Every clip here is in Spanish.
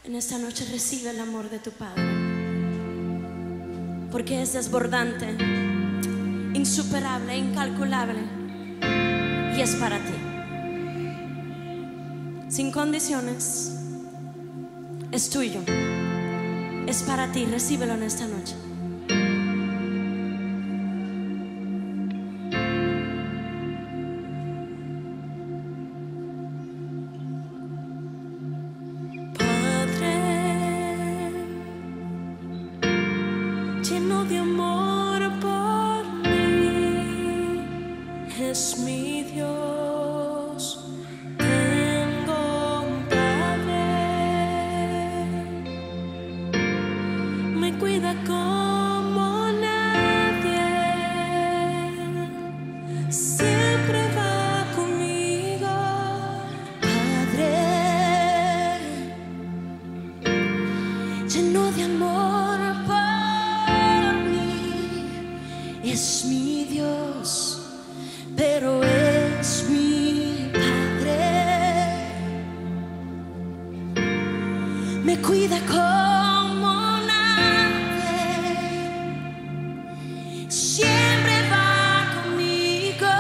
En esta noche recibe el amor de tu Padre, porque es desbordante, insuperable, incalculable, y es para ti, sin condiciones. Es tuyo, es para ti. Recíbelo en esta noche. Lleno de amor por mí, es mi Dios. Tengo un Padre, me cuida como nadie, siempre va conmigo. Padre, lleno de amor por mí, es mi Dios, pero es mi Padre, me cuida como nadie, siempre va conmigo.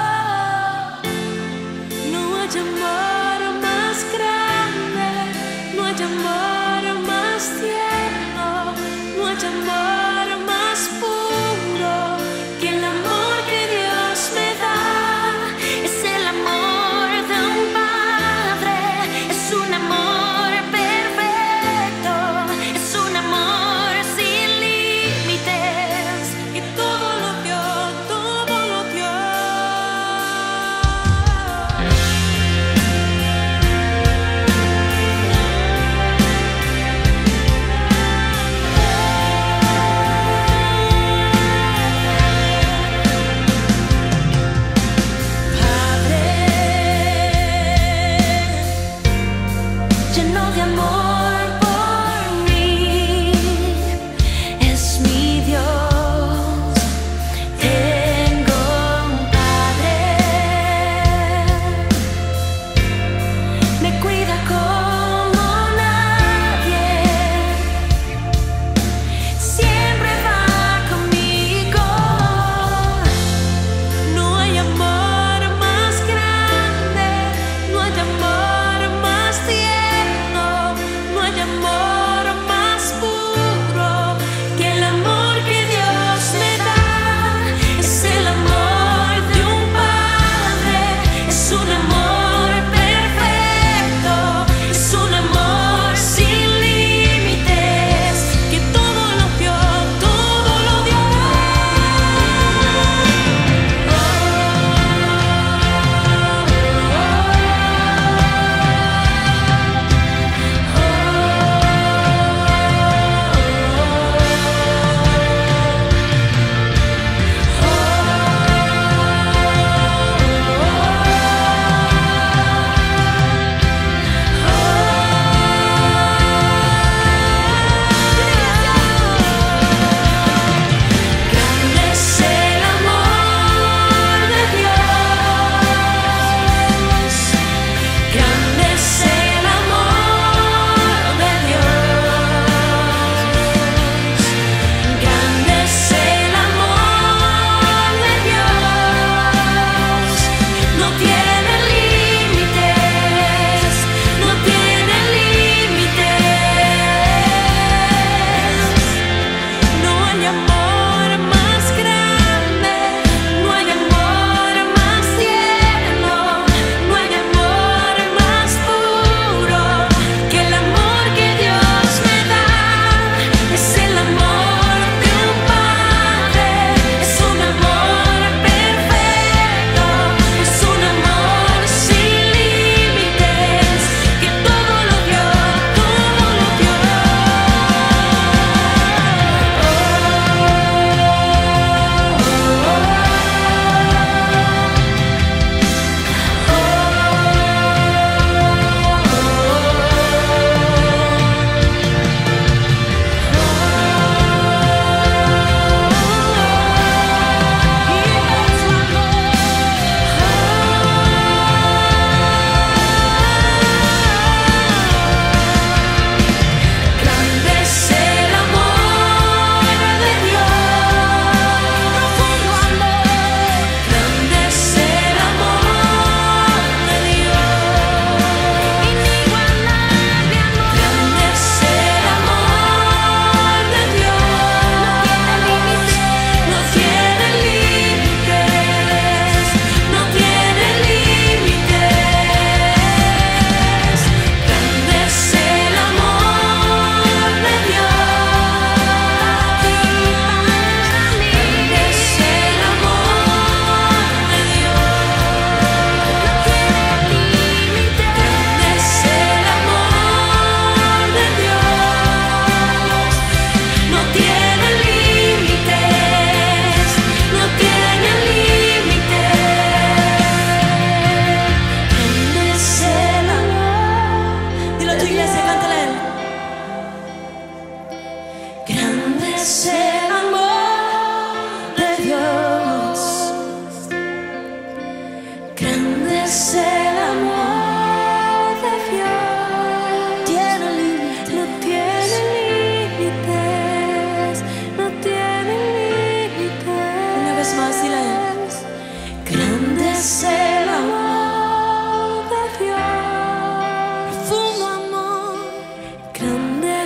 No hay amor más grande, no hay amor más tierno, no hay amor más puro que el amor que Dios me da. Es el amor de un Padre, es un amor perfecto, es un amor sin límites, y todo lo dio, todo lo dio.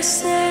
ser.